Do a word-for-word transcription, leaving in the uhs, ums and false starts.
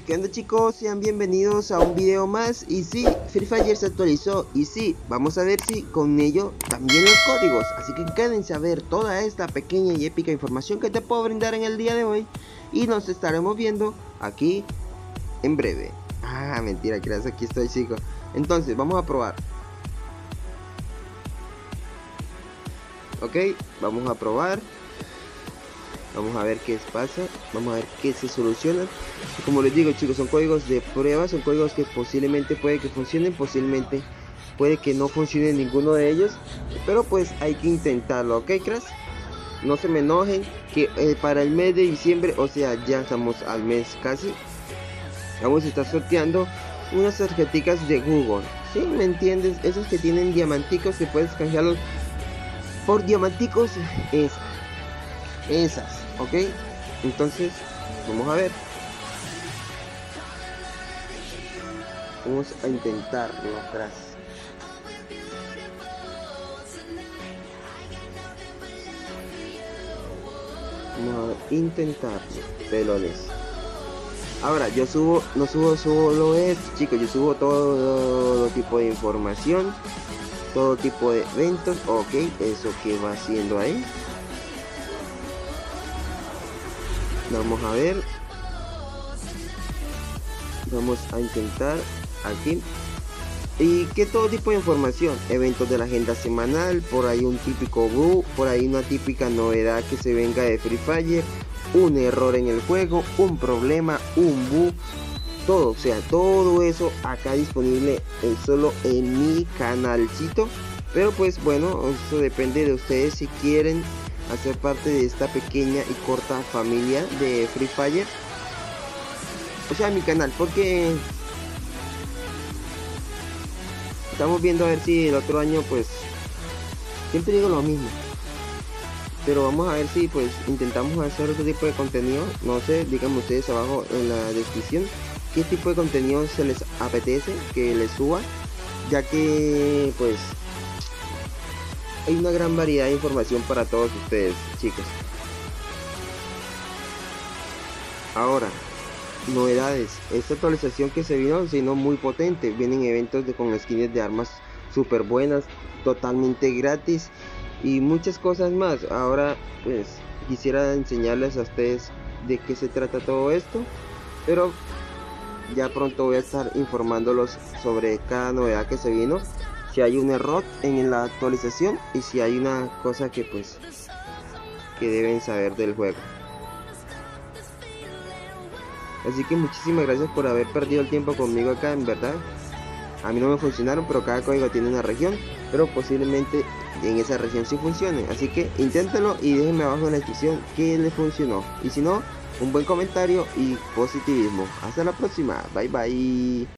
¿Qué onda, chicos? Sean bienvenidos a un video más. Y sí, Free Fire se actualizó. Y sí, vamos a ver si con ello también los códigos. Así que quédense a ver toda esta pequeña y épica información que te puedo brindar en el día de hoy. Y nos estaremos viendo aquí en breve. Ah, mentira, gracias, aquí estoy, chicos. Entonces, vamos a probar. Ok, vamos a probar. Vamos a ver qué pasa, vamos a ver qué se soluciona. Como les digo, chicos, son códigos de prueba, son códigos que posiblemente puede que funcionen, posiblemente puede que no funcione ninguno de ellos, pero pues hay que intentarlo, ¿ok, cracks? No se me enojen, que eh, para el mes de diciembre, o sea, ya estamos al mes casi, vamos a estar sorteando unas tarjeticas de Google, ¿sí? ¿Me entiendes? Esos que tienen diamanticos, que puedes canjearlos por diamanticos, es esas, ok. Entonces vamos a ver, vamos a intentarlo atrás. Vamos a intentarlo, pelones. Ahora yo subo, no subo solo esto, chicos, yo subo todo tipo de información, todo tipo de eventos. Ok, eso que va haciendo ahí. Vamos a ver, vamos a intentar aquí, y que todo tipo de información, eventos de la agenda semanal, por ahí un típico bug, por ahí una típica novedad que se venga de Free Fire, un error en el juego, un problema, un bug, todo, o sea, todo eso acá disponible en solo en mi canalcito. Pero pues bueno, eso depende de ustedes si quieren hacer parte de esta pequeña y corta familia de Free Fire, o sea, mi canal, porque estamos viendo a ver si el otro año, pues siempre digo lo mismo, pero vamos a ver si pues intentamos hacer otro tipo de contenido. No sé, díganme ustedes abajo en la descripción qué tipo de contenido se les apetece que les suba, ya que pues hay una gran variedad de información para todos ustedes, chicos. Ahora, novedades, esta actualización que se vino, sino muy potente, vienen eventos de, con skins de armas súper buenas, totalmente gratis y muchas cosas más. Ahora pues quisiera enseñarles a ustedes de qué se trata todo esto, pero ya pronto voy a estar informándolos sobre cada novedad que se vino, si hay un error en la actualización y si hay una cosa que pues que deben saber del juego. Así que muchísimas gracias por haber perdido el tiempo conmigo acá, en verdad. A mí no me funcionaron, pero cada código tiene una región, pero posiblemente en esa región sí funcione. Así que inténtenlo y déjenme abajo en la descripción qué les funcionó. Y si no, un buen comentario y positivismo. Hasta la próxima. Bye bye.